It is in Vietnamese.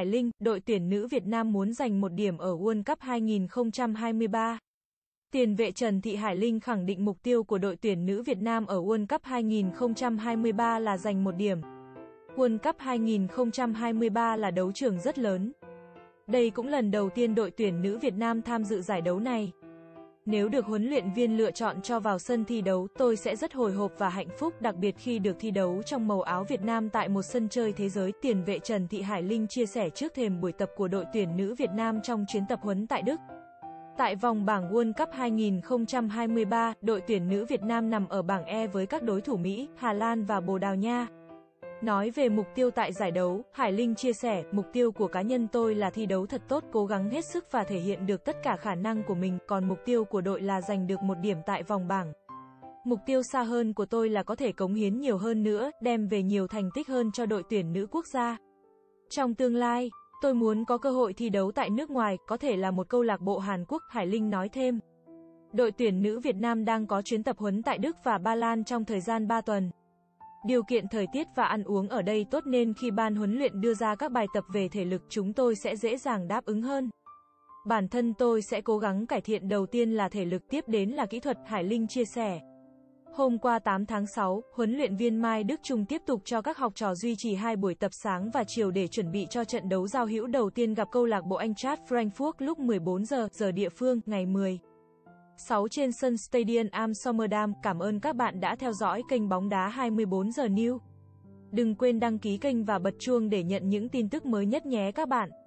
Hải Linh, đội tuyển nữ Việt Nam muốn giành một điểm ở World Cup 2023. Tiền vệ Trần Thị Hải Linh khẳng định mục tiêu của đội tuyển nữ Việt Nam ở World Cup 2023 là giành một điểm. World Cup 2023 là đấu trường rất lớn. Đây cũng lần đầu tiên đội tuyển nữ Việt Nam tham dự giải đấu này. Nếu được huấn luyện viên lựa chọn cho vào sân thi đấu, tôi sẽ rất hồi hộp và hạnh phúc, đặc biệt khi được thi đấu trong màu áo Việt Nam tại một sân chơi thế giới, tiền vệ Trần Thị Hải Linh chia sẻ trước thềm buổi tập của đội tuyển nữ Việt Nam trong chuyến tập huấn tại Đức. Tại vòng bảng World Cup 2023, đội tuyển nữ Việt Nam nằm ở bảng E với các đối thủ Mỹ, Hà Lan và Bồ Đào Nha. Nói về mục tiêu tại giải đấu, Hải Linh chia sẻ, mục tiêu của cá nhân tôi là thi đấu thật tốt, cố gắng hết sức và thể hiện được tất cả khả năng của mình, còn mục tiêu của đội là giành được một điểm tại vòng bảng. Mục tiêu xa hơn của tôi là có thể cống hiến nhiều hơn nữa, đem về nhiều thành tích hơn cho đội tuyển nữ quốc gia. Trong tương lai, tôi muốn có cơ hội thi đấu tại nước ngoài, có thể là một câu lạc bộ Hàn Quốc, Hải Linh nói thêm. Đội tuyển nữ Việt Nam đang có chuyến tập huấn tại Đức và Ba Lan trong thời gian 3 tuần. Điều kiện thời tiết và ăn uống ở đây tốt nên khi ban huấn luyện đưa ra các bài tập về thể lực, chúng tôi sẽ dễ dàng đáp ứng hơn. Bản thân tôi sẽ cố gắng cải thiện, đầu tiên là thể lực, tiếp đến là kỹ thuật, Hải Linh chia sẻ. Hôm qua 8 tháng 6, huấn luyện viên Mai Đức Chung tiếp tục cho các học trò duy trì 2 buổi tập sáng và chiều để chuẩn bị cho trận đấu giao hữu đầu tiên gặp câu lạc bộ Eintracht Frankfurt lúc 14 giờ địa phương, ngày 16 trên sân Stadion am Sommerdam. Cảm ơn các bạn đã theo dõi kênh Bóng đá 24 giờ News. Đừng quên đăng ký kênh và bật chuông để nhận những tin tức mới nhất nhé các bạn.